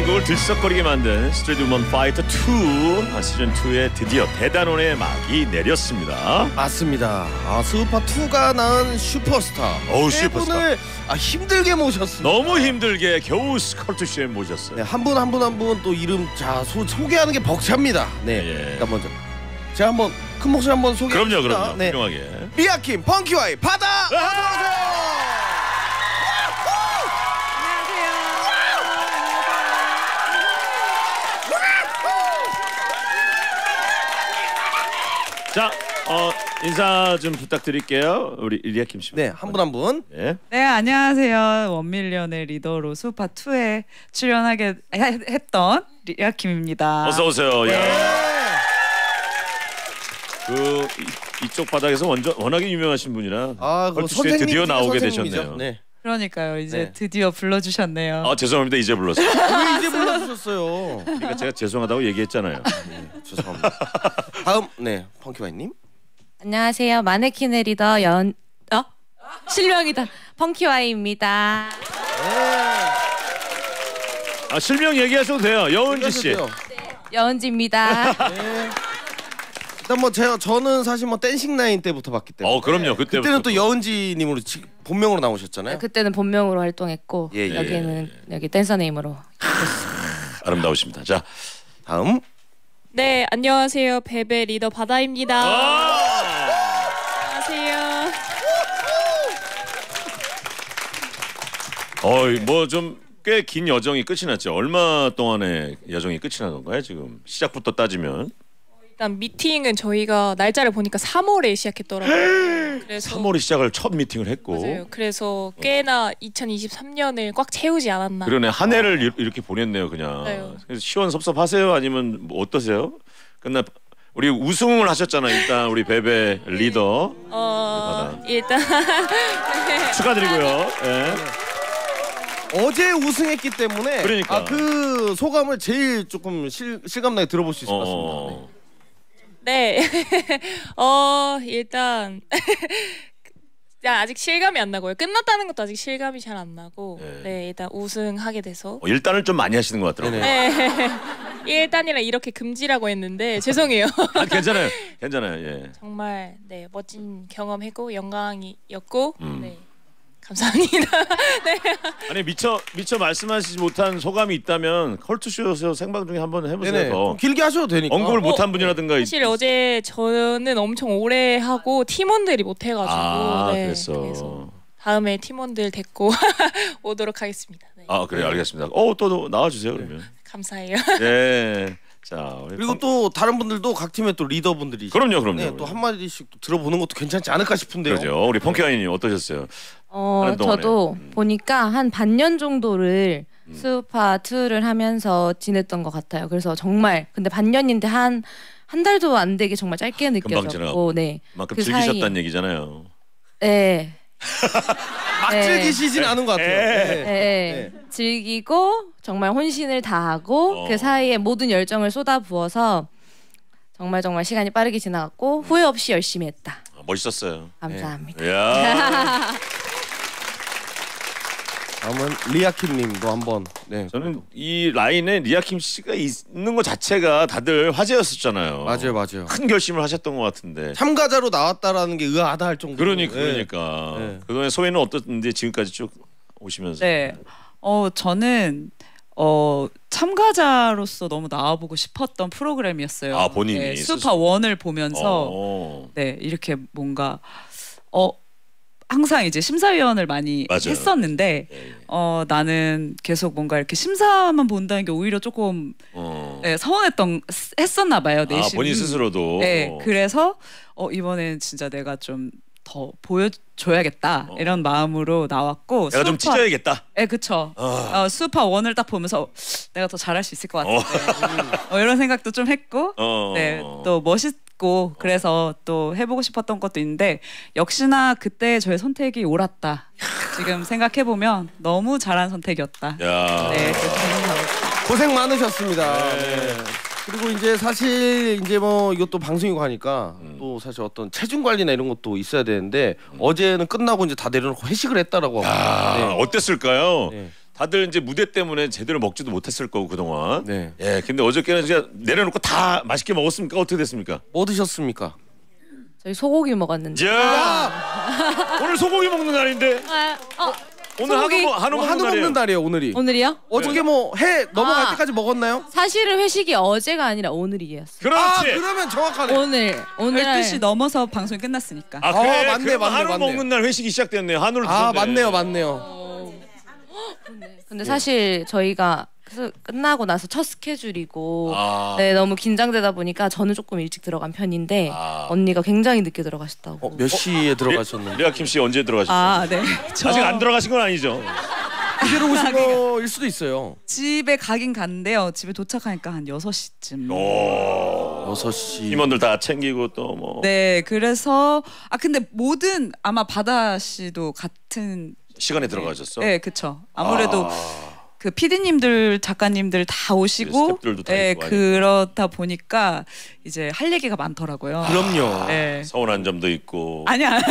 대한민국을 들썩거리게 만든 스트리트 우먼 파이터 2 시즌 2에 드디어 대단원의 막이 내렸습니다. 맞습니다. 스우파 2가 낳은 슈퍼스타. 슈퍼스타. 분을 힘들게 모셨습니다. 너무 힘들게 겨우 스컬투쇼에 모셨어요. 네, 한 분 또 이름 소개하는 게 벅찹니다. 네, 일단 먼저 제가 한번 큰 목소리 한번 소개합니다. 그럼요. 네. 훌륭하게. 리아킴, 펑키와이, 바다. 자, 인사 좀 부탁드릴게요. 우리 리아킴 씨. 네, 한 분 한 분. 네. 네, 안녕하세요. 원밀리언의 리더로 수우파 2에 출연하게 했던 리아킴입니다. 어서 오세요. 네. 이쪽 바닥에서 워낙에 유명하신 분이라 컬투쇼에 드디어 나오게 되셨네요. 네. 그러니까 이제 드디어 불러주셨네요. 죄송합니다. 이제 불렀어요. 왜 이제 불러주셨어요? 그러니까 제가 죄송하다고 얘기했잖아요. 죄송합니다. 다음 펑키와이님. 안녕하세요. 마네킹의 리더 실명이다. 펑키와이입니다. 실명 얘기하셔도 돼요. 여은지 씨. 여은지입니다. 네. 일단 저는 사실 댄싱 라인 때부터 봤기 때문에. 그럼요. 그때는 또 여은지님으로 본명으로 나오셨잖아요. 그때는 본명으로 활동했고 여기는 여기 댄서 네임으로. 아름다우십니다. 자, 다음. 네, 안녕하세요. 베베 리더 바다입니다. 안녕하세요. 뭐 좀 꽤 긴 여정이 끝이 났죠. 얼마 동안의 여정이 끝이 난 건가요? 지금 시작부터 따지면. 일단 미팅은 저희가 날짜를 보니까 3월에 시작했더라고요. 그래서 3월에 시작을 첫 미팅을 했고. 맞아요. 그래서 꽤나 2023년을 꽉 채우지 않았나. 그러네. 한 해를 이렇게 보냈네요, 그냥. 맞아요. 그래서 시원섭섭하세요? 아니면 뭐 어떠세요? 우리 우승을 하셨잖아요. 일단 우리 베베 리더. 일단 축하드리고요. 네. 어제 우승했기 때문에 그러니까. 그 소감을 제일 조금 실감나게 들어볼 수 있을 것 같습니다. 네. 일단 아직 실감이 안 나고요. 끝났다는 것도 아직 실감이 잘 안 나고. 네, 일단 우승하게 돼서. 일단을 좀 많이 하시는 것 같더라고요. 네. 1단이라 이렇게 금지라고 했는데 죄송해요. 괜찮아요. 예. 정말 멋진 경험했고 영광이었고 네. 감사합니다. 네. 아니 미처 말씀하시지 못한 소감이 있다면 컬투쇼에서 생방 중에 한번 해보세요. 더. 길게 하셔도 되니까. 언급을 못한 분이라든가. 사실 어제 저는 엄청 오래 하고 팀원들이 못 해가지고. 그래서 다음에 팀원들 데리고 오도록 하겠습니다. 네. 그래요. 알겠습니다. 또 나와주세요 그러면. 감사해요. 네. 자, 그리고 또 다른 분들도 각 팀의 또 리더분들이. 그럼요. 네, 또 한마디씩 또 들어보는 것도 괜찮지 않을까 싶은데요. 그렇죠. 우리 펑키와이님 어떠셨어요? 저도 보니까 한 반년 정도를 수우파 2를 하면서 지냈던 것 같아요. 그래서 정말 근데 반년인데 한 달도 안 되게 정말 짧게 느껴졌고, 네. 그만큼 그 즐기셨다는 얘기잖아요. 네. 막 즐기시진 않은 것 같아요. 네. 즐기고 정말 혼신을 다하고 그 사이에 모든 열정을 쏟아부어서 정말 시간이 빠르게 지나갔고 후회 없이 열심히 했다. 멋있었어요. 감사합니다. 이야. 다음은 리아킴님도 한번. 네. 저는 이 라인에 리아킴 씨가 있는 것 자체가 다들 화제였었잖아요. 맞아요. 큰 결심을 하셨던 것 같은데. 참가자로 나왔다라는 게 의아하다 할 정도로. 그러니까. 그동안 소회는 어떻는지 지금까지 쭉 오시면서. 네. 저는 참가자로서 너무 나와보고 싶었던 프로그램이었어요. 본인이 수우파 1을 보면서 이렇게 뭔가 항상 이제 심사위원을 많이 했었는데 나는 계속 뭔가 이렇게 심사만 본다는 게 오히려 조금 서운했나 봐요. 내심. 본인 스스로도. 네, 그래서 이번엔 진짜 내가 좀 더 보여줘야겠다 이런 마음으로 나왔고. 내가 좀 찢어야겠다. 네, 그쵸. 수우파 1을 딱 보면서 내가 더 잘할 수 있을 것 같은데 이런 생각도 좀 했고 네, 또 멋있고 그래서 또 해보고 싶었던 것도 있는데 역시나 그때 저의 선택이 옳았다. 지금 생각해보면 너무 잘한 선택이었다. 네, 고생 많으셨습니다. 네. 그리고 이제 사실 이제 뭐 이것도 방송이고 하니까 또 사실 어떤 체중 관리나 이런 것도 있어야 되는데 어제는 끝나고 이제 다 내려놓고 회식을 했다라고 합니다. 어땠을까요? 다들 이제 무대 때문에 제대로 먹지도 못했을 거고 그동안. 네. 예, 근데 어저께는 진짜 내려놓고 다 맛있게 먹었습니까? 어떻게 됐습니까? 뭐 드셨습니까? 저희 소고기 먹었는데. 야! 오늘 소고기 먹는 날인데. 오늘 소고기? 한우 먹는 날이에요 오늘이. 오늘이요? 어저께 뭐 해 넘어갈 때까지 먹었나요? 사실은 회식이 어제가 아니라 오늘이었어요. 그렇지. 그러면 정확하네. 오늘 12시 넘어서 방송이 끝났으니까. 아 그래? 맞네, 그럼 맞네, 한우 맞네. 먹는 날 회식이 시작됐네. 한우를 아 드셨네. 맞네요. 근데 사실 저희가 끝나고 나서 첫 스케줄이고 아. 네, 너무 긴장되다 보니까 저는 조금 일찍 들어간 편인데 언니가 굉장히 늦게 들어가셨다고. 몇 시에 들어가셨는데? 리아킴 씨 언제 들어가셨어요? 아, 네. 아직 안 들어가신 건 아니죠? 그대로 오신 거일 수도 있어요. 집에 가긴 갔는데요. 집에 도착하니까 한 6시쯤. 6시. 팀원들 다 챙기고 또 뭐. 네, 그래서 근데 모든 아마 바다 씨도 같은 시간에 들어가셨어? 네, 그렇죠. 아무래도 그 PD님들, 작가님들 다 오시고, 스태프들도 다 네, 있고 그렇다 보니까 이제 할 얘기가 많더라고요. 그럼요. 네. 서운한 점도 있고. 아니야.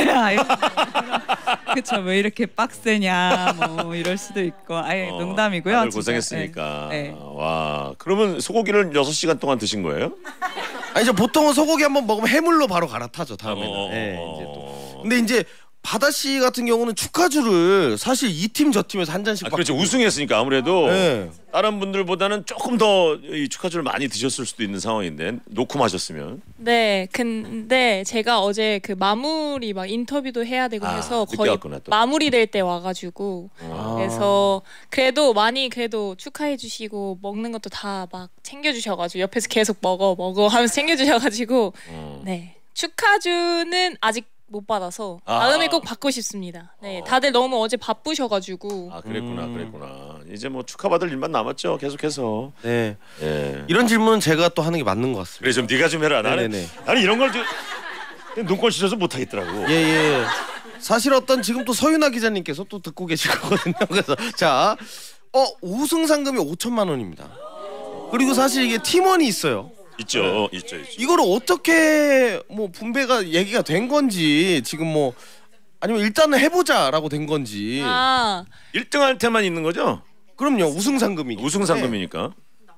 그쵸. 왜 이렇게 빡세냐, 뭐 이럴 수도 있고. 농담이고요. 다들 진짜. 고생했으니까. 네. 와, 그러면 소고기를 6시간 동안 드신 거예요? 아니죠. 보통은 소고기 한번 먹으면 해물로 바로 갈아타죠. 다음에는. 네, 이제 또. 근데 이제 바다 씨 같은 경우는 축하주를 사실 이 팀 저 팀에서 한 잔씩 그렇죠. 우승했으니까 아무래도 네. 다른 분들보다는 조금 더 이 축하주를 많이 드셨을 수도 있는 상황인데 놓고 마셨으면. 네, 근데 제가 어제 그 마무리 막 인터뷰도 해야 되고 해서 늦게 거의 왔구나, 또. 마무리될 때 와가지고 그래서 그래도 많이 그래도 축하해 주시고 먹는 것도 다 막 챙겨주셔가지고 옆에서 계속 먹어 하면서 챙겨주셔가지고 네 축하주는 아직 못 받아서 다음에 꼭 받고 싶습니다. 네, 다들 너무 어제 바쁘셔가지고. 아 그랬구나. 이제 뭐 축하받을 일만 남았죠. 계속해서. 네. 예. 이런 질문은 제가 또 하는 게 맞는 것 같습니다. 그래 좀 네가 좀 해라. 나는 이런 걸 눈꼴 찢어서 못 하겠더라고. 예. 사실 어떤 지금 또 서윤아 기자님께서 또 듣고 계실 거거든요. 그래서 자, 우승 상금이 5천만 원입니다. 그리고 사실 이게 팀원이 있어요. 있죠. 이거를 어떻게 뭐 분배가 얘기가 된 건지 지금 뭐 아니면 일단은 해보자라고 된 건지. 1등한테만 있는 거죠? 그럼요. 우승 상금이니까. 우승 상금이니까.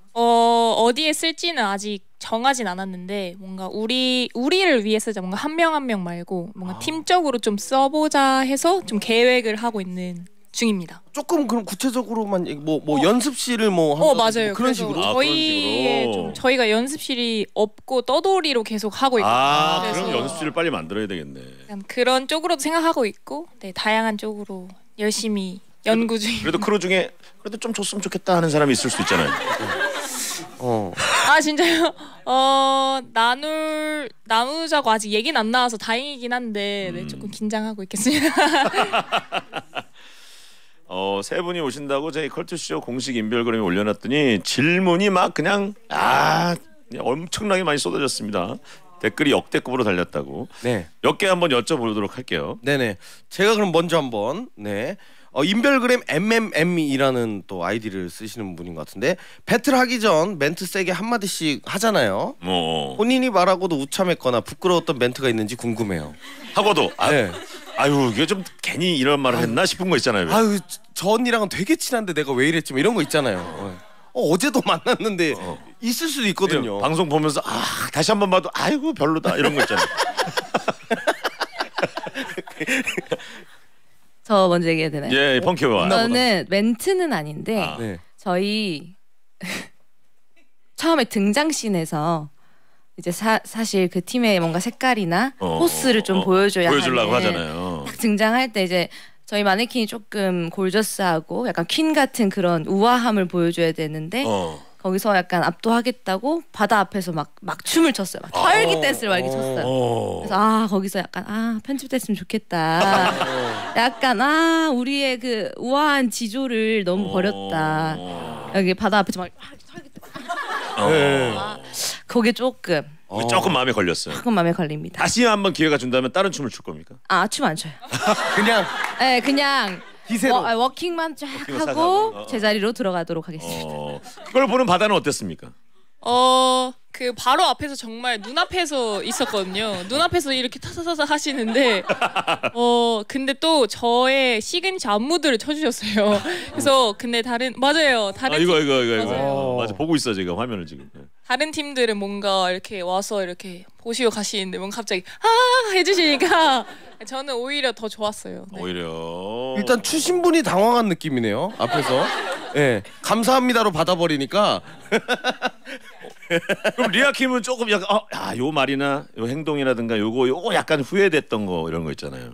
어디에 쓸지는 아직 정하진 않았는데 뭔가 우리를 위해 쓰자 뭔가 한 명 한 명 말고 뭔가 팀적으로 좀 써보자 해서 좀 계획을 하고 있는 중입니다. 조금 그럼 구체적으로만 뭐 연습실을 뭐 맞아요. 그런 식으로. 저희의 좀 저희가 연습실이 없고 떠돌이로 계속 하고 있거든요. 그럼 연습실을 빨리 만들어야 되겠네. 그런 쪽으로도 생각하고 있고, 네 다양한 쪽으로 열심히 연구 중입니다. 그래도 크루 중에 그래도 좀 줬으면 좋겠다 하는 사람이 있을 수 있잖아요. 진짜요? 나누자고 아직 얘기는 안 나와서 다행이긴 한데 네, 조금 긴장하고 있겠습니다. 세 분이 오신다고 저희 컬투쇼 공식 인별그램에 올려놨더니 질문이 막 그냥 엄청나게 많이 쏟아졌습니다. 댓글이 역대급으로 달렸다고. 네. 몇 개 한번 여쭤보도록 할게요. 네네. 제가 그럼 먼저 한번 인별그램 MMM이라는 또 아이디를 쓰시는 분인 것 같은데 배틀 하기 전 멘트 세게 한 마디씩 하잖아요. 본인이 말하고도 우참했거나 부끄러웠던 멘트가 있는지 궁금해요. 하고도 네. 이게 좀 괜히 이런 말을 했나 싶은 거 있잖아요. 저 언니랑은 되게 친한데 내가 왜 이랬지? 뭐 이런 거 있잖아요. 어제도 만났는데 있을 수도 있거든요. 방송 보면서 다시 한번 봐도 아이고 별로다 이런 거 있잖아요. 저 먼저 얘기해도 되나요? 예, 펑키와. 저는 멘트는 아닌데 저희 처음에 등장씬에서 이제 사실 그 팀의 뭔가 색깔이나 포스를 좀 보여주려고 하잖아요. 딱 등장할 때 이제 저희 마네킹이 조금 골저스하고 약간 퀸 같은 그런 우아함을 보여줘야 되는데 거기서 약간 압도하겠다고 바다 앞에서 막 춤을 췄어요. 막 털기 댄스를 막 이렇게 췄어요. 그래서 거기서 약간 편집됐으면 좋겠다. 약간 우리의 그 우아한 지조를 너무 버렸다. 여기 바다 앞에서 막 털기 그게 조금 마음에 걸렸어요. 조금 마음에 걸립니다. 다시 한번 기회가 준다면 다른 춤을 출 겁니까? 춤 안 춰요. 그냥 기세로 워킹만 쫙 하고 제자리로 들어가도록 하겠습니다. 그걸 보는 바다는 어땠습니까? 그 바로 앞에서 정말 눈앞에서 있었거든요. 눈앞에서 이렇게 타사타사 하시는데 근데 또 저의 시그니처 안무들을 쳐주셨어요. 그래서 근데 맞아요. 다른 이거 맞아요. 맞아 보고 있어 지금 화면을 지금. 다른 팀들은 뭔가 이렇게 와서 이렇게 보시고 가시는데 뭔가 갑자기 해주시니까 저는 오히려 더 좋았어요. 네. 오히려 일단 추신분이 당황한 느낌이네요. 앞에서. 예. 감사합니다로 받아버리니까. 그럼 리아킴은 조금 약간 요 말이나 요 행동이라든가 요거 약간 후회됐던 거 이런 거 있잖아요.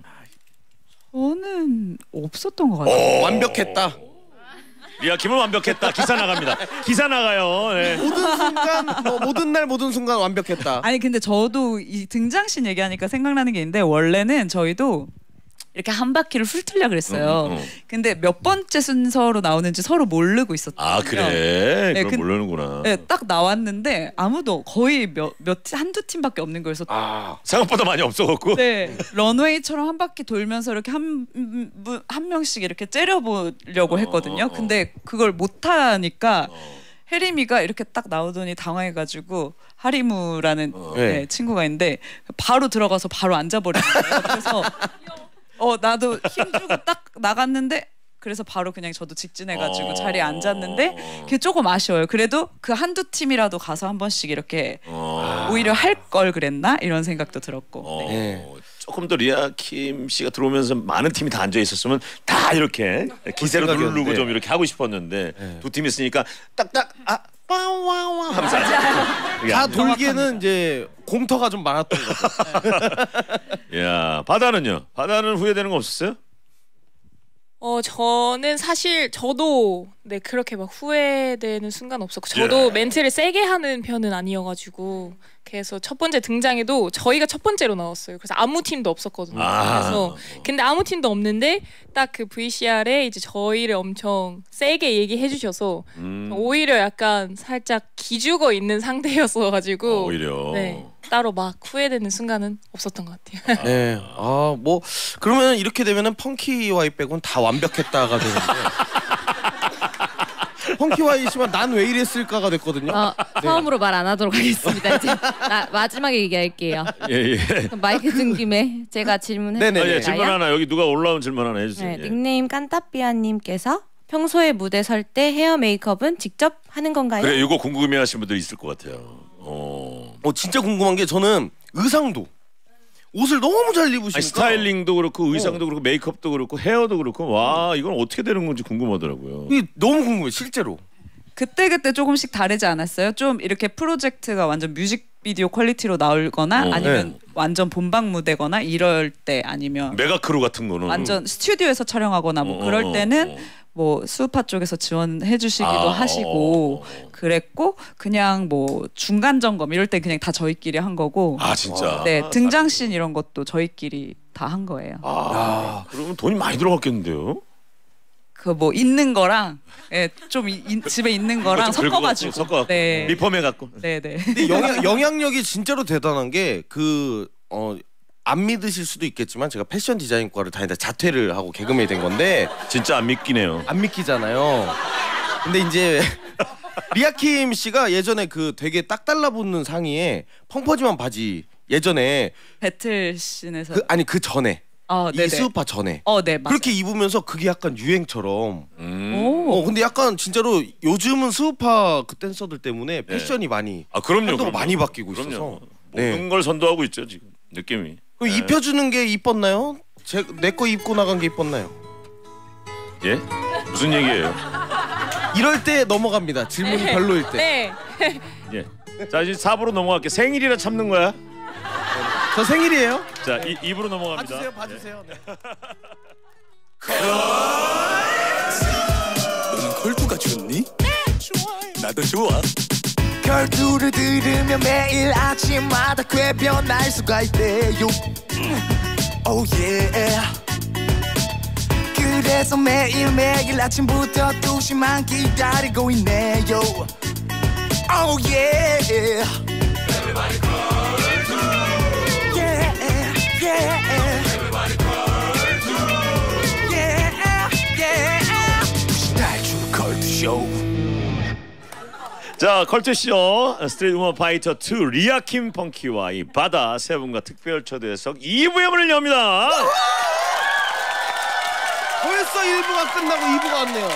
저는 없었던 것 같아요. 완벽했다. 리아킴은 완벽했다. 기사 나갑니다. 기사 나가요. 네. 모든 순간 모든 날 모든 순간 완벽했다. 아니 근데 저도 이 등장신 얘기하니까 생각나는 게 있는데 원래는 저희도 이렇게 한 바퀴를 훑으려 그랬어요. 근데 몇 번째 순서로 나오는지 서로 모르고 있었거든요. 아 그래? 네, 그럼 모르는구나. 네, 딱 나왔는데 아무도 거의 한두 팀밖에 없는 거여서 생각보다 많이 없어갖고. 네, 런웨이처럼 한 바퀴 돌면서 이렇게 한 명씩 이렇게 째려보려고 했거든요. 근데 그걸 못하니까 혜림이가 이렇게 딱 나오더니 당황해가지고 하리무라는 친구가 있는데 바로 들어가서 바로 앉아버린 거예요. 그래서 나도 힘 주고 딱 나갔는데 그래서 바로 그냥 저도 직진해가지고 자리에 앉았는데 그게 조금 아쉬워요. 그래도 그 한두 팀이라도 가서 한 번씩 이렇게 오히려 할 걸 그랬나 이런 생각도 들었고. 네. 조금 더 리아킴 씨가 들어오면서 많은 팀이 다 앉아 있었으면 다 이렇게 기세로 누르고 좀 이렇게 하고 싶었는데 두 팀 있으니까 딱딱 와와와 하면서 다 돌기에는 이제 공터가 좀 많았던 거죠. 야 바다는요? 바다는 후회되는 거 없었어요? 저는 사실 저도 그렇게 막 후회되는 순간 없었고 저도 멘트를 세게 하는 편은 아니어가지고 그래서 첫 번째 등장에도 저희가 첫 번째로 나왔어요. 그래서 아무 팀도 없었거든요. 그래서 근데 아무 팀도 없는데 딱 그 VCR에 이제 저희를 엄청 세게 얘기해 주셔서 오히려 약간 살짝 기죽어 있는 상태였어가지고 오히려 따로 막 후회되는 순간은 없었던 것 같아요. 네. 뭐 그러면 이렇게 되면은 펑키와이 빼고는 다 완벽했다가 되는데. 펑키와이 씨만 난 왜 이랬을까가 됐거든요. 처음으로 말 안 하도록 하겠습니다. 이제 마지막에 얘기할게요. 예. 그럼 마이크 든 김에 제가 질문해. 네네. 질문 하나 여기 누가 올라온 질문 하나 해주세요. 네, 닉네임 깐따삐아님께서 평소에 무대 설 때 헤어 메이크업은 직접 하는 건가요? 그래 이거 궁금해하시는 분들 있을 것 같아요. 진짜 궁금한 게 저는 의상도 옷을 너무 잘 입으시니까 스타일링도 그렇고 의상도 그렇고 메이크업도 그렇고 헤어도 그렇고 와 이건 어떻게 되는 건지 궁금하더라고요. 이게 너무 궁금해 실제로. 그때 조금씩 다르지 않았어요? 좀 이렇게 프로젝트가 완전 뮤직비디오 퀄리티로 나올거나 아니면 완전 본방 무대거나 이럴 때 아니면 메가크루 같은 거는 완전 스튜디오에서 촬영하거나 뭐 그럴 때는 뭐 수우파 쪽에서 지원해 주시기도 하시고 그랬고 그냥 뭐 중간 점검 이럴 때 그냥 다 저희끼리 한 거고. 진짜. 네, 등장씬 이런 것도 저희끼리 다 한 거예요. 그러면 돈이 많이 들어갔겠는데요? 그 뭐 있는 거랑 좀 집에 있는 거랑 섞어가지고 네. 리폼해 갖고. 네네. 근데 영향력이 진짜로 대단한 게 안 믿으실 수도 있겠지만 제가 패션 디자인과를 다니다 자퇴를 하고 개그맨이 된 건데 진짜 안 믿기네요. 안 믿기잖아요. 근데 이제 리아킴 씨가 예전에 그 되게 딱 달라붙는 상의에 펑퍼짐한 바지 예전에 배틀씬에서 그 전에 이 수우파 전에 네, 맞아요. 그렇게 입으면서 그게 약간 유행처럼 근데 약간 진짜로 요즘은 수우파 그 댄서들 때문에 패션이 많이 그럼요. 많이 바뀌고 그럼요. 있어서 모든 걸 선도하고 있죠 지금 느낌이. 그럼 입혀주는 게 이뻤나요? 내 거 입고 나간 게 이뻤나요? 예? 무슨 얘기예요? 이럴 때 넘어갑니다. 질문이 별로일 때. 네. 예. 자 이제 4부로 넘어갈게. 생일이라 참는 거야? 저 생일이에요. 자 2부로 넘어갑니다. 봐주세요. 네. 너는 컬투가 좋니? 나도 좋아. 컬투를 들으면 매일 아침마다 꽤 변할 수가 있대요. Oh yeah. 그래서 매일매일 아침부터 2시만 기다리고 있네요. Oh yeah. Everybody call to. Yeah, yeah. Everybody call to. Yeah, yeah. 달출 컬투 쇼. 자, 컬투쇼 스트리트 우먼 파이터 2 리아킴 펑키와 이 바다 세 분과 특별 초대석 2부의 문을 엽니다. 벌써 1부가 끝나고 2부가 왔네요.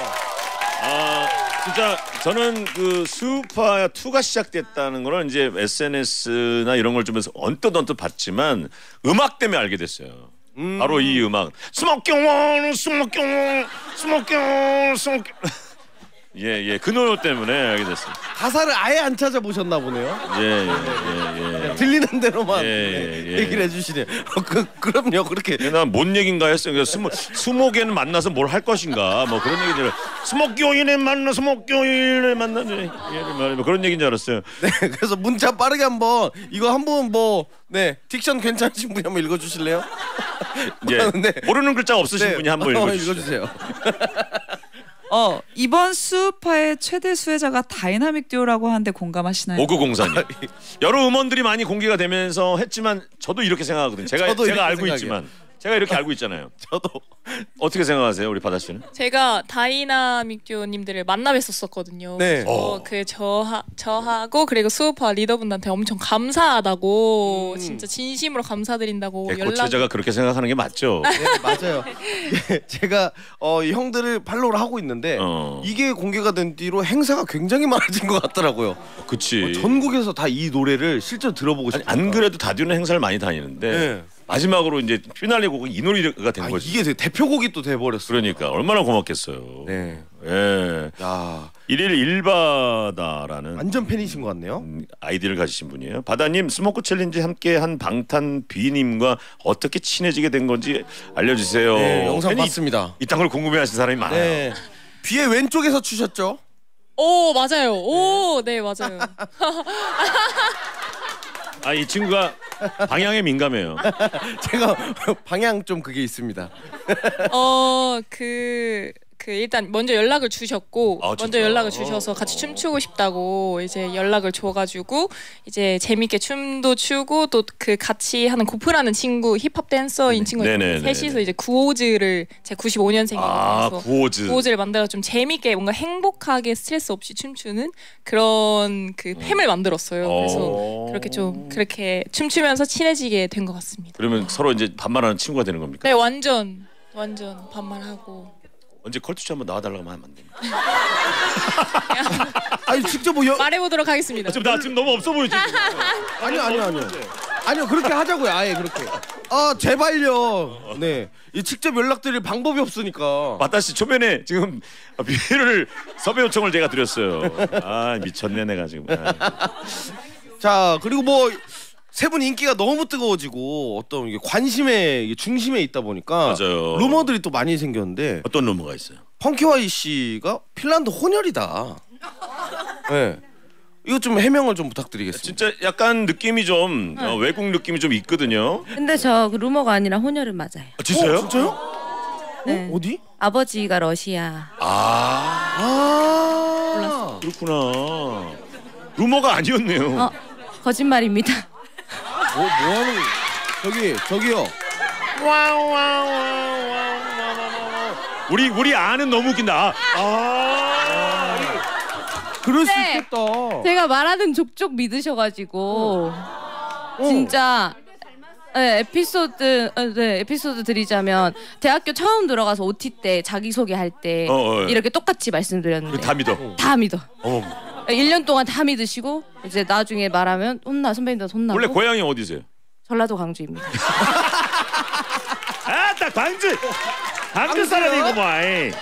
진짜 저는 그 수파 2가 시작됐다는 거는 이제 SNS나 이런 걸 좀 언뜻 봤지만 음악 때문에 알게 됐어요. 바로 이 음악 스모킹 스모킹 스모킹 스모킹 예, 그 노래 때문에 알게 됐어요. 가사를 아예 안 찾아보셨나 보네요. 예. 들리는 대로만 얘기를 해주시네요. 그럼요, 그렇게. 난 뭔 얘긴가 했어요. 스모게는 만나서 뭘 할 것인가, 뭐 그런 얘기들. 스모교인에 만나, 스모교인에 만나, 뭐 그런 얘기인 줄 알았어요. 네, 그래서 문자 빠르게 한번 이거 한번 딕션 괜찮으신 분이 한번 읽어주실래요? 예. 네. 모르는 글자 없으신 분이 한번 읽어주세요. 이번 수파의 최대 수혜자가 다이나믹 듀오라고 하는데 공감하시나요? 5904님. 여러 음원들이 많이 공개가 되면서 했지만 저도 이렇게 생각하거든요. 제가 알고 있지만 제가 이렇게 알고 있잖아요. 저도. 어떻게 생각하세요, 우리 바다 씨는? 제가 다이나믹 듀오님들을 만나 뵀었거든요. 네. 그 저하고 그리고 수우파 리더분한테 엄청 감사하다고 진짜 진심으로 감사드린다고 개코체자가 그렇게 생각하는 게 맞죠? 네, 맞아요. 제가 형들을 팔로우를 하고 있는데 이게 공개가 된 뒤로 행사가 굉장히 많아진 것 같더라고요. 그치. 전국에서 다 이 노래를 실제로 들어보고 싶어요. 안 그래도 다듀는 행사를 많이 다니는데 네. 마지막으로 이제 피날레 곡이 이 노래가 된 거죠. 이게 대표곡이 또 돼버렸어요. 그러니까 얼마나 고맙겠어요. 네. 예. 야. 1일 1바다라는 완전 팬이신 것 같네요. 아이디를 가지신 분이에요. 바다님 스모크 챌린지 함께한 방탄 비님과 어떻게 친해지게 된 건지 알려주세요. 네, 영상 봤습니다. 이딴 걸 궁금해하시는 사람이 많아요. 네. 비의 왼쪽에서 추셨죠? 오, 맞아요. 오, 네, 맞아요. 이 친구가 방향에 민감해요. 제가 방향 좀 그게 있습니다. 일단 먼저 연락을 주셨고 진짜? 연락을 주셔서 같이 춤추고 싶다고 이제 연락을 줘가지고 이제 재밌게 춤도 추고 또 그 같이 하는 고프라는 친구 힙합 댄서인 친구 셋이서 이제 구호즈를 제가 95년생이라서 구호즈를 만들어 좀 재밌게 뭔가 행복하게 스트레스 없이 춤추는 그런 그 팸을 만들었어요. 그래서 그렇게 춤추면서 친해지게 된 것 같습니다. 그러면 서로 이제 반말하는 친구가 되는 겁니까? 네, 완전 반말하고. 언제 컬투쇼 한번 나와달라고 하면 안 됩니까? 아니 직접 말해보도록 하겠습니다. 나 지금 너무 없어 보이지? 아니요 그렇게 하자고요. 아예 그렇게. 제발요. 네. 이 직접 연락드릴 방법이 없으니까. 바다 씨 초면에 지금 비를 섭외 요청을 제가 드렸어요. 미쳤네 내가 지금. 자 그리고 세 분 인기가 너무 뜨거워지고 어떤 관심의 중심에 있다 보니까 맞아요. 루머들이 또 많이 생겼는데 어떤 루머가 있어요? 펑키와이 씨가 핀란드 혼혈이다. 네. 이거 좀 해명을 좀 부탁드리겠습니다. 진짜 약간 느낌이 좀 외국 느낌이 좀 있거든요. 근데 저 루머가 아니라 혼혈은 맞아요. 진짜요? 진짜요? 네. 어디? 아버지가 러시아. 그렇구나. 루머가 아니었네요. 거짓말입니다. 뭐하는 저기요. 우리 아는 너무 웃긴다. 그럴 수 있겠다. 제가 말하는 족족 믿으셔가지고 진짜 에피소드 드리자면 대학교 처음 들어가서 OT 때 자기소개 할 때 이렇게 똑같이 말씀드렸는데 다 믿어. 1년 동안 다 믿으시고 이제 나중에 말하면 선배님들 혼나고. 원래 고향이 어디세요? 전라도 광주입니다. 딱 광주 사람이구만.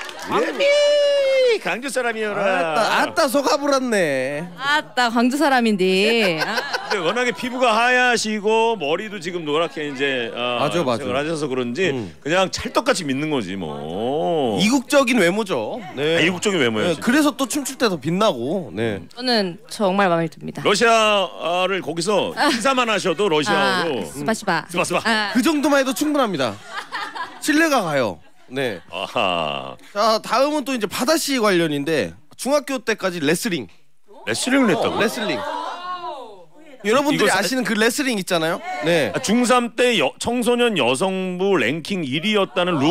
광주 사람이어라. 아따 속아불었네. 아따 광주 사람인데. 근데 워낙에 피부가 하얗시고 머리도 지금 노랗게 이제 맞아. 하셔서 그런지 그냥 찰떡같이 믿는 거지 뭐. 이국적인 외모죠. 네. 이국적인 외모예요. 네, 그래서 또 춤출 때도 빛나고. 네. 저는 정말 마음에 듭니다. 러시아를 거기서 인사만 하셔도 러시아어로. 스파시바. 그 정도만 해도 충분합니다. 신뢰가 가요. 네. 아하. 자 다음은 또 이제 바다 씨 관련인데 중학교 때까지 레슬링을 했다고? 레슬링. 여러분들이 아시는 그 레슬링 있잖아요. 네. 중3 때 청소년 여성부 랭킹 1위였다는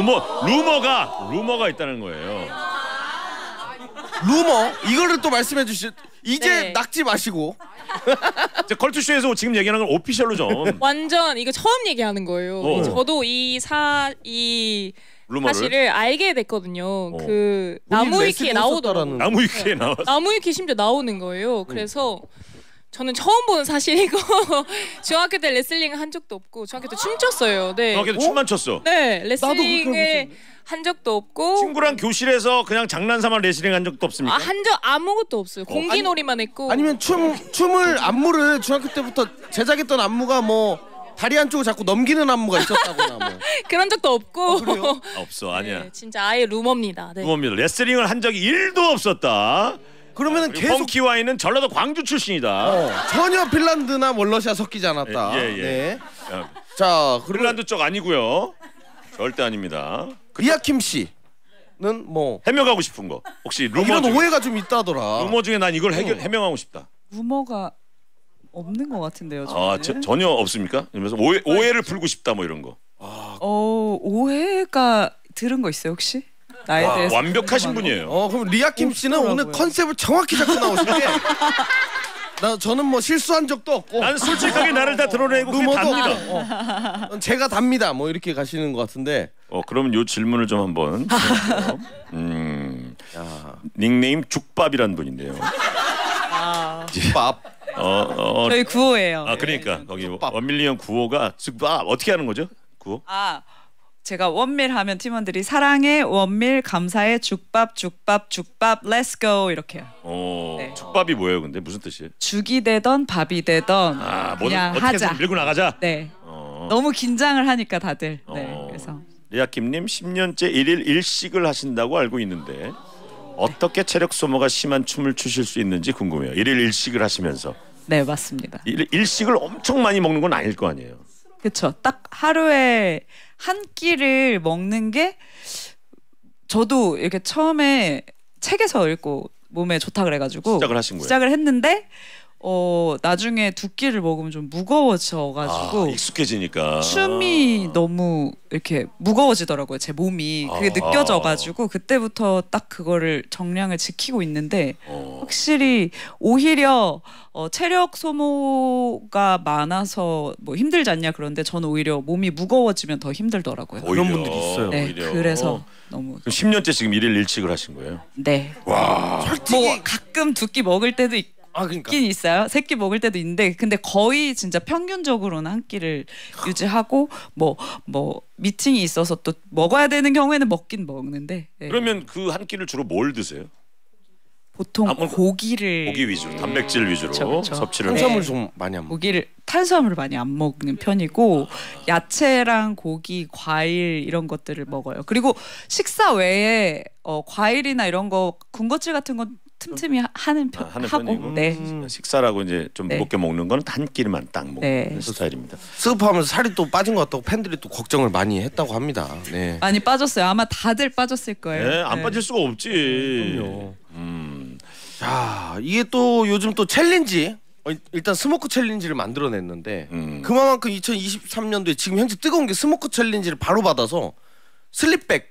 루머가 있다는 거예요. 루머 이거를 또 말씀해 주시. 이제 네. 낙지 마시고. 컬투쇼에서 지금 얘기하는 건 오피셜로 좀. 완전 이거 처음 얘기하는 거예요. 저도 이 루머를? 사실을 알게 됐거든요. 그 나무위키에 나오더라고요. 나무위키에 나왔어. 나무위키 심지어 나오는 거예요. 그래서 저는 처음 보는 사실이고 중학교 때 레슬링을 한 적도 없고 중학교 때 춤췄어요. 네. 중학교 때 춤만 췄어. 네, 레슬링을 한 적도 없고 친구랑 교실에서 그냥 장난삼아 레슬링 한 적도 없습니까? 한 적 아무것도 없어요. 공기놀이만 했고. 아니면 춤을 안무를 중학교 때부터 제작했던 안무가 뭐 다리 한쪽을 자꾸 넘기는 안무가 있었다거나 뭐. 그런 적도 없고. 그래요? 없어, 아니야. 네, 진짜 아예 루머입니다. 네. 루머입니다. 레슬링을 한 적이 1도 없었다. 그러면은 계속 펑키 와인은 전라도 광주 출신이다. 전혀 핀란드나 월러시아 섞이지 않았다. 예. 네. 야, 자, 핀란드 쪽 아니고요. 절대 아닙니다. 리아킴 씨는 뭐 해명하고 싶은 거. 혹시 루머 이런 중에, 오해가 좀 있다더라. 루머 중에 난 이걸 해명하고 싶다. 루머가 없는 것 같은데요. 저는. 전혀 없습니까? 그러면서 오해를 풀고 싶다 뭐 이런 거. 오해가 들은 거 있어요 혹시? 나에 대해서 완벽하신 분이에요. 그럼 리아킴 씨는 오늘 컨셉을 정확히 잡고 나오신 게 저는 뭐 실수한 적도 없고 난 솔직하게 나를 다 드러내고 그게 루머도 답니다. 없고 제가 답니다. 뭐 이렇게 가시는 것 같은데. 그러면 요 질문을 좀 한번. 닉네임 죽밥이란 분인데요. 밥. 저희 구호예요. 그러니까 거기 원밀리언 구호가 죽밥 어떻게 하는 거죠? 구호? 제가 원밀 하면 팀원들이 사랑해 원밀 감사해 죽밥 렛츠 고 이렇게요. 네. 죽밥이 뭐예요? 근데 무슨 뜻이에요? 죽이 되던 밥이 되던 그냥 하자. 밀고 나가자. 네. 너무 긴장을 하니까 다들. 네. 그래서 리아킴님 10년째 1일 1식을 하신다고 알고 있는데 어떻게 체력 소모가 심한 춤을 추실 수 있는지 궁금해요. 1일 1식을 하시면서. 네 맞습니다. 1식을 엄청 많이 먹는 건 아닐 거 아니에요. 그렇죠. 딱 하루에 한 끼를 먹는 게 저도 이렇게 처음에 책에서 읽고 몸에 좋다 그래가지고 시작을 하신 거예요. 시작을 했는데 나중에 두 끼를 먹으면 좀 무거워져가지고 익숙해지니까 춤이 너무 이렇게 무거워지더라고요. 제 몸이 그게 느껴져가지고 그때부터 딱 그거를 정량을 지키고 있는데 확실히 오히려 체력 소모가 많아서 뭐 힘들지 않냐 그런데 저는 오히려 몸이 무거워지면 더 힘들더라고요. 그런 분들이 있어요. 네, 오히려. 그래서 너무 10년째 지금 1일 1식을 하신 거예요? 네. 와. 뭐 가끔 두 끼 먹을 때도 그러니까. 있긴 있어요. 세 끼 먹을 때도 있는데 근데 거의 진짜 평균적으로는 한 끼를 유지하고 뭐 미팅이 있어서 또 먹어야 되는 경우에는 먹긴 먹는데 네. 그러면 그 한 끼를 주로 뭘 드세요? 보통 고기를 고기 위주로, 단백질 위주로 그쵸. 섭취를 탄수화물 좀 많이 안 먹고. 탄수화물을 많이 안 먹는 편이고 야채랑 고기, 과일 이런 것들을 먹어요. 그리고 식사 외에 과일이나 이런 거 군것질 같은 건 틈틈이 하는 하고 편이고. 네. 식사라고 이제 좀 무겁게 먹는 거는 한 끼만 딱 먹는 스타일입니다. 스흡하면서 살이 또 빠진 것 같다고 팬들이 또 걱정을 많이 했다고 합니다. 네. 많이 빠졌어요. 아마 다들 빠졌을 거예요. 네, 안 빠질 수가 없지. 그럼요. 자, 이게 또 요즘 또 챌린지 일단 스모크 챌린지를 만들어냈는데 그만큼 2023년도에 지금 현재 뜨거운 게 스모크 챌린지를 바로 받아서 슬립백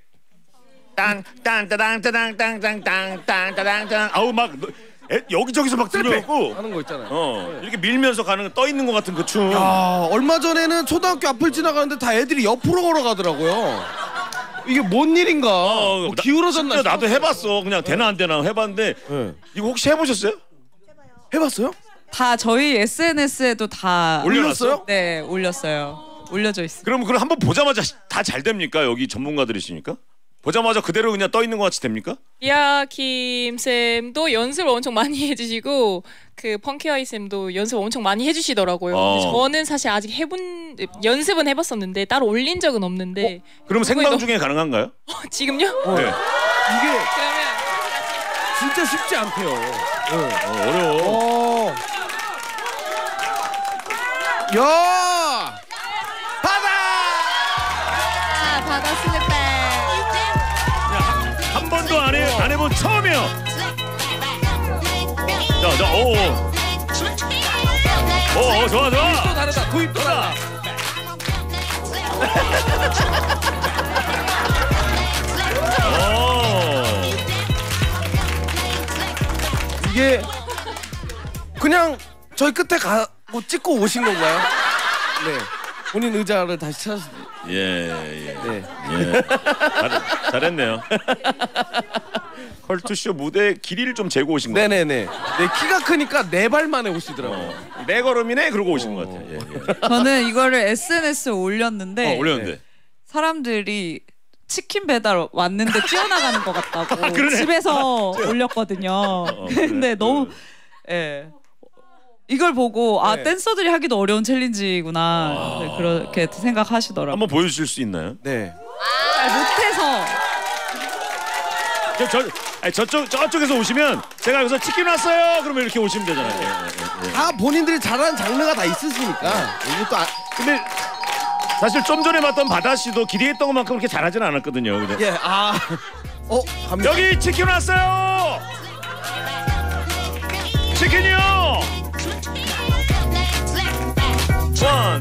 땅땅땅땅땅땅땅땅땅땅 아우 막 여기저기서 막 들려갖고 하는 거 있잖아요. 이렇게 밀면서 가는 떠 있는 것 같은 그 춤. 얼마 전에는 초등학교 앞을 지나가는데 다 애들이 옆으로 걸어가더라고요. 이게 뭔 일인가? 뭐 기울어졌나? 나도 해봤어. 그냥 되나 안 되나 해봤는데 이거 혹시 해보셨어요? 해봤어요? 다 저희 SNS에도 다 올려놨어요? 네, 올렸어요. 올려져 있어요. 그럼 그걸 한번 보자마자 다 잘 됩니까? 여기 전문가들이시니까 보자마자 그대로 그냥 떠 있는 것 같이 됩니까? 리아킴 쌤도 연습을 엄청 많이 해주시고 그 펑키아이 쌤도 연습 엄청 많이 해주시더라고요. 근데 저는 사실 아직 연습은 해봤었는데 따로 올린 적은 없는데. 그럼 생방 중에 가능한가요? 지금요? 네. 이게 그러면 진짜 쉽지 않대요. 어려워. 야! 바다 슬립백. 한 번도 안 해본 처음이에요. 자, 오, 좋아. 또 다르다. 도입 또 다르다. 이게 그냥 저희 끝에 가고 찍고 오신 건가요? 네. 본인 의자를 다시 찾았. 예. 네. 잘했네요. 컬투쇼 무대 길이를 좀 재고 오신 거. 네네네. 네, 키가 크니까 4발 만에 오시더라고요. 네 걸음이네 그러고 오신 것 같아요. 예. 저는 이거를 SNS에 올렸는데 올렸는데 사람들이 치킨 배달 왔는데 뛰어나가는 것 같다고 그러네. 집에서 올렸거든요. 근데 너무 이걸 보고 네. 댄서들이 하기도 어려운 챌린지구나 네, 그렇게 생각하시더라고요. 한번 보여주실 수 있나요? 네. 잘 못해서 저쪽에서 오시면 제가 여기서 치킨 왔어요. 그러면 이렇게 오시면 되잖아요. 다 본인들이 잘하는 장르가 다 있으시니까. 이게 또 근데 사실 좀 전에 봤던 바다 씨도 기대했던 것만큼 그렇게 잘하지는 않았거든요. 그죠? 예. 갑니다. 여기 치킨 왔어요. 치킨이요. 원.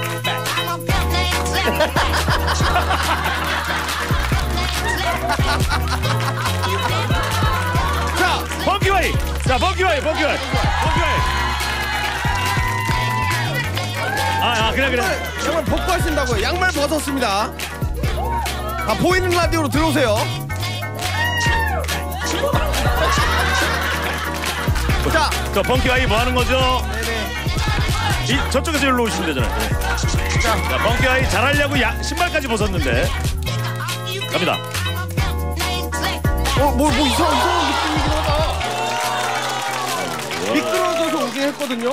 자, 펑키와이. 펑키와이. 그래. 양말 벗고 하신다고요. 양말 벗었습니다. 보이는 라디오로 들어오세요. 자, 펑키와이 뭐 하는 거죠? 네네. 저쪽에서 일로 오시면 되잖아요. 네. 자, 펑키와이 잘하려고 신발까지 벗었는데 갑니다. 뭐 이상한 느낌이긴 하다. 미끄러져서 오긴 했거든요.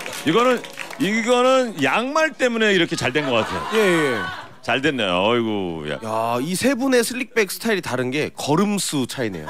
이거는 양말 때문에 이렇게 잘 된 것 같아요. 예. 잘 됐네요. 어이구. 야, 이 세 분의 슬릭백 스타일이 다른 게 걸음수 차이네요.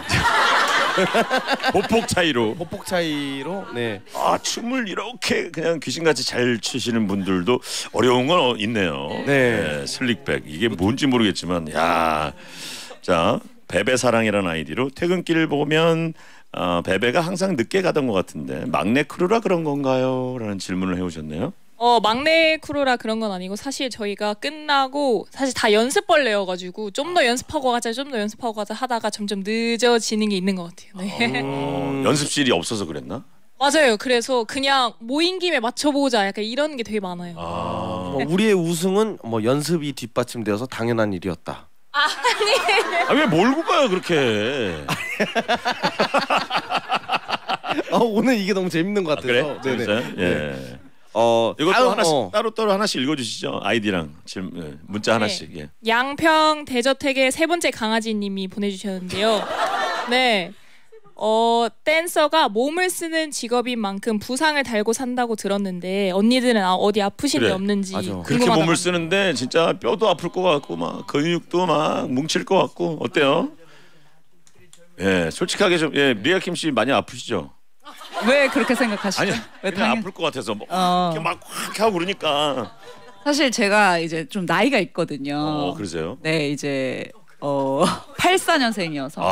보폭 차이로. 보폭 차이로. 네. 춤을 이렇게 그냥 귀신같이 잘 추시는 분들도 어려운 건 있네요. 네. 슬릭백 이게 뭔지 모르겠지만 자, 베베 사랑이라는 아이디로 퇴근길을 보면 베베가 항상 늦게 가던 것 같은데 막내 크루라 그런 건가요? 라는 질문을 해오셨네요. 막내 크루라 그런 건 아니고 사실 저희가 끝나고 사실 다 연습벌레여가지고 좀 더 연습하고 가자 하다가 점점 늦어지는 게 있는 것 같아요. 네. 연습실이 없어서 그랬나? 맞아요. 그래서 그냥 모인 김에 맞춰보자 약간 이런 게 되게 많아요. 우리의 우승은 연습이 뒷받침되어서 당연한 일이었다. 아니. 왜 몰고 가요 그렇게? 오늘 이게 너무 재밌는 것 같아서. 그래? 네네. 예. 이것도 따로 하나씩 읽어주시죠. 아이디랑 문자 하나씩. 예. 양평 대저택의 세 번째 강아지님이 보내주셨는데요. 네. 댄서가 몸을 쓰는 직업인 만큼 부상을 달고 산다고 들었는데 언니들은 어디 아프신 데 없는지 그렇게 몸을 쓰는데 진짜 뼈도 아플 것 같고 막 근육도 막 뭉칠 것 같고 어때요? 예, 솔직하게 좀 리아킴 씨 많이 아프시죠? 왜 그렇게 생각하시죠? 아니, 그냥 아플 것 같아서 이렇게 막 확 하고 그러니까. 사실 제가 이제 좀 나이가 있거든요. 그러세요? 네, 이제 84년생이어서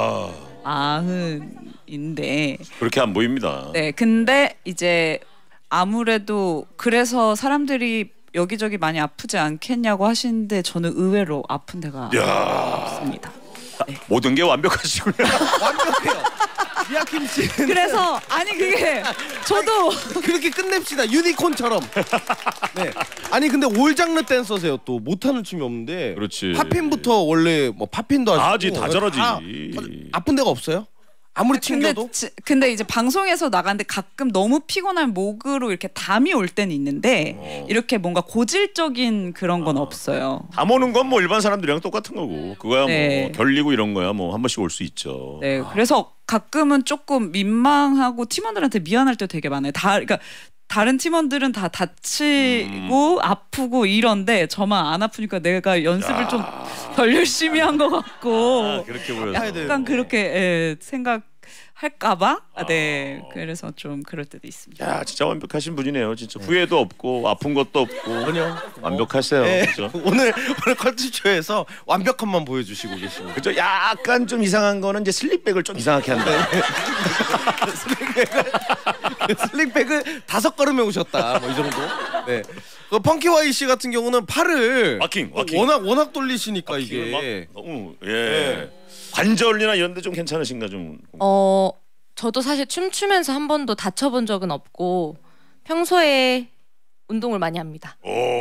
90인데 그렇게 안 보입니다. 네, 근데 이제 아무래도 그래서 사람들이 여기저기 많이 아프지 않겠냐고 하시는데 저는 의외로 아픈 데가 없습니다. 네. 모든 게 완벽하시군요. 완벽해요. 리아킴 씨. 그래서 그게 저도 그렇게 끝냅시다. 유니콘처럼. 네. 아니 근데 올 장르 댄서세요. 또 못하는 춤이 없는데. 그렇지. 팝핀부터 원래 팝핀도 하시고. 다 잘하지. 아픈 데가 없어요? 아무리 튕겨도? 근데 이제 방송에서 나가는데 가끔 너무 피곤한 목으로 이렇게 담이 올 때는 있는데 이렇게 뭔가 고질적인 그런 건 없어요. 담 오는 건 일반 사람들이랑 똑같은 거고 그거야 결리고 이런 거야 한 번씩 올 수 있죠. 네, 그래서 가끔은 조금 민망하고 팀원들한테 미안할 때 되게 많아요. 그러니까 다른 팀원들은 다 다치고 아프고 이런데 저만 안 아프니까 내가 연습을 좀 덜 열심히 한 것 같고 그렇게 보여서 약간 그렇게 생각할까봐 네, 그래서 좀 그럴 때도 있습니다. 야, 진짜 완벽하신 분이네요. 진짜 후회도 없고 아픈 것도 없고 전혀 완벽하세요. 네. 그렇죠? 오늘 컬투쇼에서 완벽함만 보여주시고 계십니다. 그죠? 약간 좀 이상한 거는 이제 슬립백을 좀 이상하게 한다. 슬릭백을 5걸음에 오셨다. 이 정도. 네. 그 펑키와이 씨 같은 경우는 팔을 와킹. 워낙 돌리시니까 이게 너무 관절이나 이런 데 좀 괜찮으신가 좀. 저도 사실 춤추면서 한 번도 다쳐본 적은 없고 평소에 운동을 많이 합니다.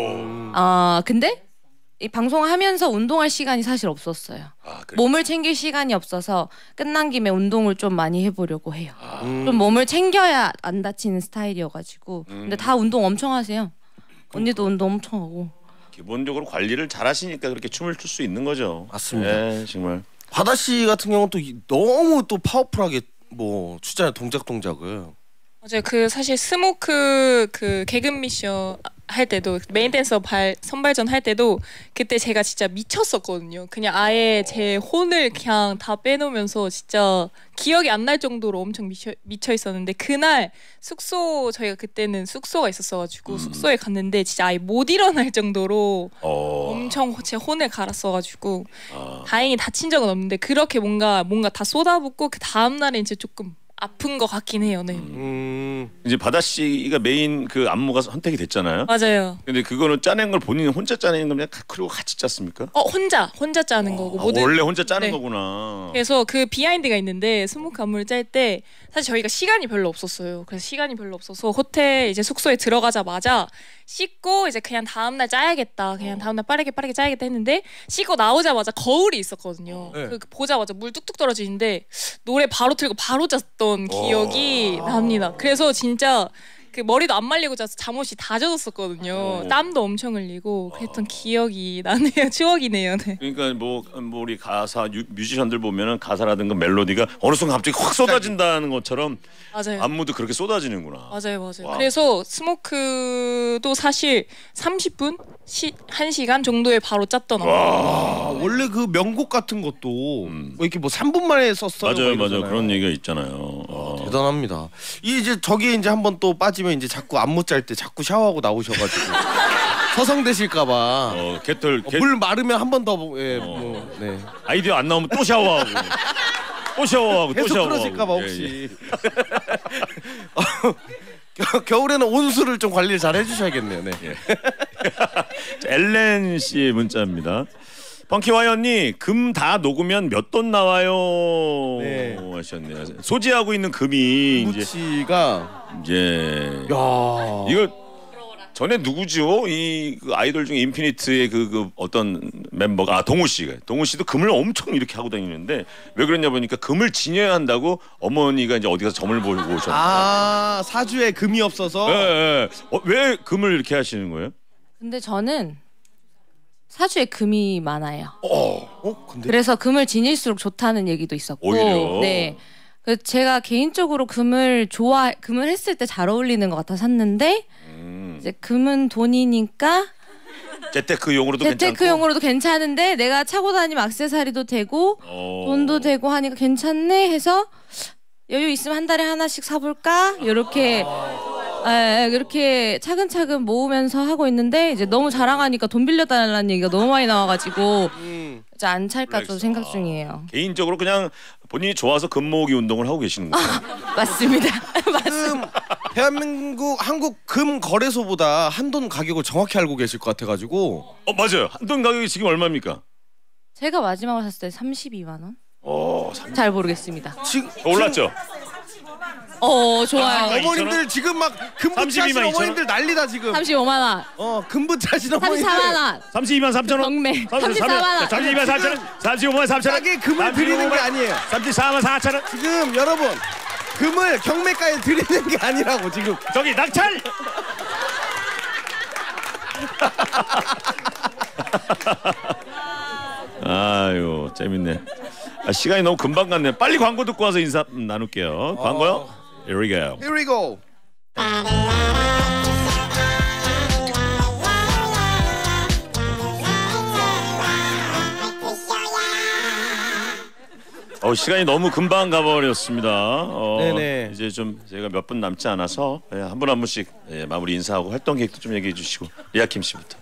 근데 이 방송하면서 운동할 시간이 사실 없었어요. 몸을 챙길 시간이 없어서 끝난 김에 운동을 좀 많이 해보려고 해요. 좀 몸을 챙겨야 안 다치는 스타일이어가지고. 근데 다 운동 엄청 하세요. 언니도 운동 엄청 하고. 기본적으로 관리를 잘 하시니까 그렇게 춤을 출 수 있는 거죠. 맞습니다. 네, 정말. 바다 씨 같은 경우는 또 너무 또 파워풀하게 뭐 추잖아요. 동작을. 맞아요. 그 사실 스모크 그 개근 미션 할 때도 메인 댄서 선발전 할 때도 그때 제가 진짜 미쳤었거든요. 그냥 아예 제 혼을 그냥 다 빼놓으면서 진짜 기억이 안 날 정도로 엄청 미쳐 있었는데 그날 저희가 그때는 숙소가 있었어가지고 숙소에 갔는데 진짜 아예 못 일어날 정도로 엄청 제 혼을 갈았어가지고 다행히 다친 적은 없는데 그렇게 뭔가 다 쏟아붓고 그 다음 날에 이제 조금 아픈 것 같긴 해요. 네. 이제 바다 씨가 메인 그 안무가 선택이 됐잖아요. 맞아요. 근데 그거는 짜낸 걸 본인이 혼자 짜낸 거냐? 그리고 같이 짰습니까? 혼자 짜는 거고. 원래 혼자 짜는 네. 거구나. 그래서 그 비하인드가 있는데 스모크 안무를 짤 때 사실 저희가 시간이 별로 없었어요. 그래서 시간이 별로 없어서 호텔 이제 숙소에 들어가자마자 씻고 이제 그냥 다음날 짜야겠다. 그냥 다음날 빠르게 짜야겠다 했는데 씻고 나오자마자 거울이 있었거든요. 그 보자마자 물 뚝뚝 떨어지는데 노래 바로 틀고 바로 짰던 기억이 납니다. 그래서 진짜 그 머리도 안 말리고 자서 잠옷이 다 젖었었거든요. 땀도 엄청 흘리고 그랬던 기억이 나네요. 추억이네요. 네. 그러니까 뭐 우리 가사 뮤지션들 보면은 가사라든가 멜로디가 어느 순간 갑자기 확 쏟아진다는 것처럼 맞아요. 안무도 그렇게 쏟아지는구나. 맞아요. 와. 그래서 스모크도 사실 30분, 1시간 정도에 바로 짰던 원래 그 명곡 같은 것도 뭐 이렇게 뭐 3분 만에 썼어요. 맞아요. 그런 얘기가 있잖아요. 대단합니다. 이제 저기에 이제 한번 또 빠지면 이제 자꾸 안무 짤 때 자꾸 샤워하고 나오셔가지고 서성되실까봐. 물 마르면 한 번 더 네. 아이디어 안 나오면 또 샤워하고. 또 샤워하고. 계속 풀어질까봐 혹시. 겨울에는 온수를 좀 관리를 잘 해주셔야겠네요. 네. 엘렌 씨의 문자입니다. 펑키와이 언니 금 다 녹으면 몇 돈 나와요? 네. 하셨네요. 소지하고 있는 금이 무치가 이제 야 이거 전에 누구죠? 그 아이돌 중에 인피니트의 그 어떤 멤버가 동우 씨도 금을 엄청 이렇게 하고 다니는데 왜 그랬냐 보니까 금을 지녀야 한다고 어머니가 이제 어디 가서 점을 보고 오셨어요. 사주에 금이 없어서. 네. 왜 금을 이렇게 하시는 거예요? 근데 저는 사주에 금이 많아요. 근데? 그래서 금을 지닐수록 좋다는 얘기도 있었고. 오히려. 네. 제가 개인적으로 금을 했을 때 잘 어울리는 것 같아 샀는데 이제 금은 돈이니까 재테크용으로도 괜찮은데 내가 차고 다니면 액세서리도 되고 돈도 되고 하니까 괜찮네 해서 여유 있으면 한 달에 하나씩 사볼까 이렇게 차근차근 모으면서 하고 있는데 이제 너무 자랑하니까 돈 빌려달라는 얘기가 너무 많이 나와가지고 이제 안 찰까 좀 생각 중이에요. 개인적으로 그냥 본인이 좋아서 금 모으기 운동을 하고 계시는 거예요? 맞습니다. 대한민국 한국 금 거래소보다 한돈 가격을 정확히 알고 계실 것 같아가지고. 맞아요. 한돈 가격이 지금 얼마입니까? 제가 마지막으로 샀을 때 32만 원. 잘 모르겠습니다. 지금 올랐죠? 좋아요. 어머님들 지금 막 금부 차시는 어머님들 난리다 지금. 35만 원. 금부 차시는 어머님들. 34만 원. 32만 3천 원. 경매. 34만 원. 32만 4천 원. 35만 3천 원. 싸게 금을 드리는 게 아니에요. 34만 4천 원. 지금 여러분 금을 경매가에 드리는 게 아니라고 지금. 저기 낙찰. 아유 재밌네. 시간이 너무 금방 갔네. 빨리 광고 듣고 와서 인사 나눌게요. 광고요? Here we go. Here we go. 시간이 너무 금방 가버렸습니다. 네네. 이제 좀 저희가 몇 분 남지 않아서 한 분 한 분씩 마무리 인사하고 활동 계획도 좀 얘기해 주시고 리아킴 씨부터.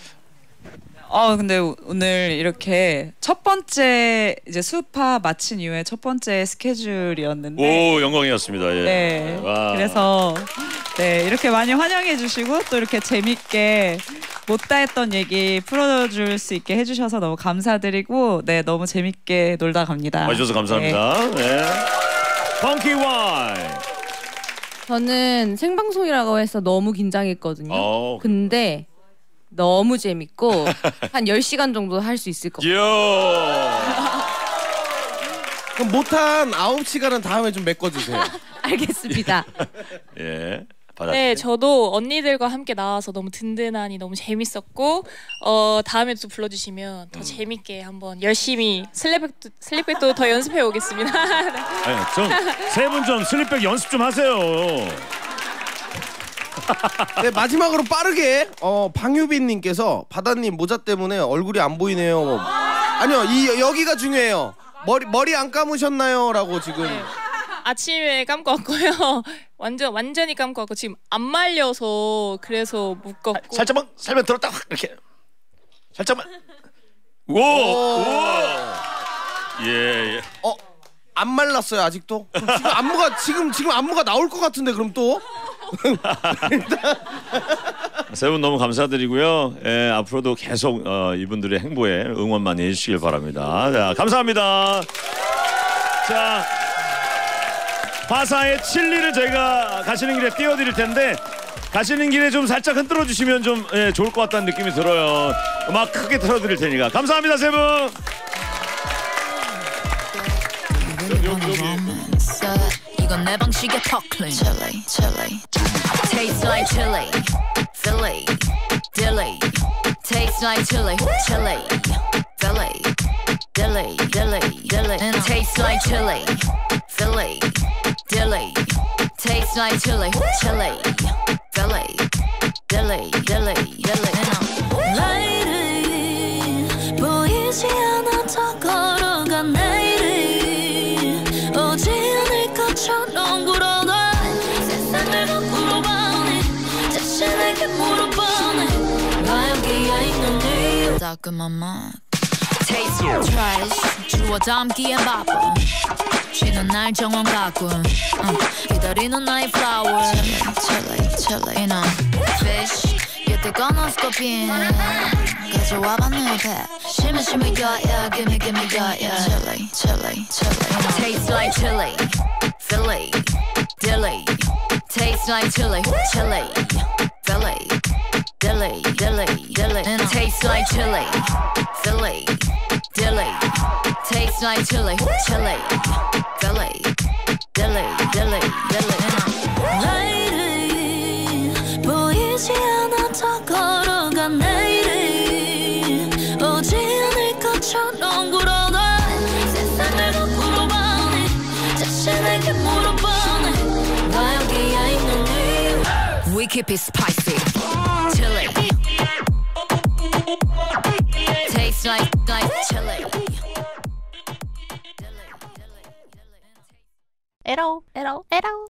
근데 오늘 이렇게 첫 번째 이제 수파 마친 이후에 첫 번째 스케줄이었는데 영광이었습니다. 예. 네. 그래서 이렇게 많이 환영해 주시고 또 이렇게 재밌게 못다 했던 얘기 풀어줄 수 있게 해주셔서 너무 감사드리고 너무 재밌게 놀다 갑니다. 와주셔서 감사합니다. 네. 펑키 Y. 저는 생방송이라고 해서 너무 긴장했거든요. 근데 너무 재밌고 한 10시간 정도 할 수 있을 것 같아요. 그럼 못한 9시간은 다음에 좀 메꿔주세요. 알겠습니다. 예. 네, 저도 언니들과 함께 나와서 너무 든든하니 너무 재밌었고 다음에 또 불러주시면 더 재밌게 한번 열심히 슬립백도 더 연습해 오겠습니다. 좀 세 분 좀 슬립백 연습 좀 하세요. 네, 마지막으로 빠르게 방유빈님께서 바다님 모자 때문에 얼굴이 안 보이네요. 아니요, 여기가 중요해요. 머리 안 감으셨나요? 라고 지금. 네. 아침에 감고 왔고요. 완전히 감고 왔고 지금 안 말려서 그래서 묶었고. 살짝만 들었다 확 이렇게. 살짝만. 오. 예. 안 말랐어요 아직도? 지금 안무가 나올 것 같은데 그럼 또? 세 분 너무 감사드리고요. 예, 앞으로도 계속 이분들의 행보에 응원 많이 해주시길 바랍니다. 자, 감사합니다. 자, 화사의 칠리를 저희가 가시는 길에 띄워드릴 텐데 가시는 길에 좀 살짝 흔들어 주시면 좀 좋을 것 같다는 느낌이 들어요. 음악 크게 틀어드릴 테니까 감사합니다, 세 분. 이건 내 방식의 턱클린 Chili, chili Tastes like chili Philly, dilly Tastes like chili, chili Philly, dilly, dilly, dilly Tastes like chili Philly, dilly Tastes like chili, chili Philly, dilly, dilly, dilly Lady 보이지 않아 더 걸어간 내일이 오지 않을 것처럼 굴어가 세상을 거꾸로 보니 자신에게 물어보니 나 여기에 있는 이유 따끔한 맛 Taste your trash 주워 담기엔 바빠 쉬는 날 정원 가끔 기다리는 나의 flower Chili, chili, you know Fish 뜨거운 스코핀 가져와봐 내 옆에 Shimmy, shimmy, yeah, yeah Gimme, gimme, yeah, yeah Chili, chili, chili Tastes like chili Philly, dilly Tastes like chili, chili Philly, dilly, dilly, dilly Tastes like chili Philly, dilly Tastes like chili, chili Philly, dilly, dilly, dilly Lady 보이지 않아 더 걸어간 내일이 오지 않을 것처럼 굴어가 세상을 거꾸로 보니 자신에게 물어보니 나 여기에 있는 이유 We keep it spicy Chili Tastes like chili 에러